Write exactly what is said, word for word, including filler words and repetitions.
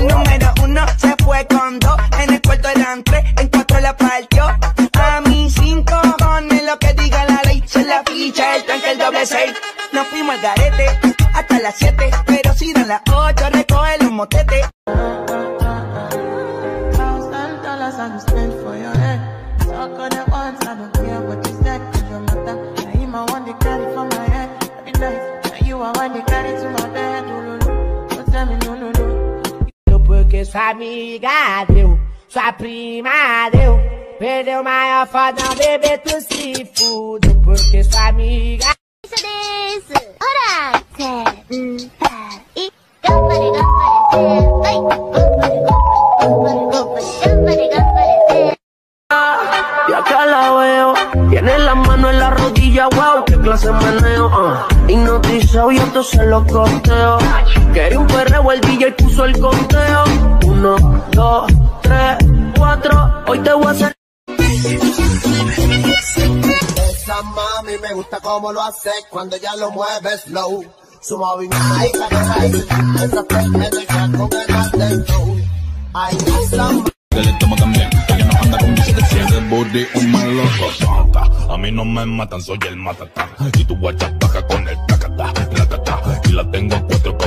El número uno se fue con dos, en el cuarto eran tres, en cuatro la partió. A mis cinco cojones lo que diga la ley, se la ficha, el tanque, el doble seis. Nos fuimos al garete hasta las siete, pero si dan las ocho recoge los motetes. Porque sua amiga deu, sua prima deu, perdeu maior foda, não bebê, tu se fudeu. Porque sua amiga. Isso desu. Ora, se, e, gambare, gambare, ai, gambare, gambare, gambare, gambare. Y acá la veo, tiene la mano en la rodilla, wow, qué clase de meneo, uh. Hipnotizado y entonces lo costeo. Quería un perreo, el D J puso el conteo. Uno, dos, tres, cuatro, hoy te voy a hacer. Esa mami me gusta como lo hace cuando ella lo mueve slow. Su movimiento ahí, cabeza, esa frente de que con ganas de show. Ay, esa mami. Que le tomo también, ella no anda con bici de cien. El booty un malo rosata. A mí no me matan, soy el matatán. Y tu guacha baja con el tacata, tacata. Y la tengo a cuatro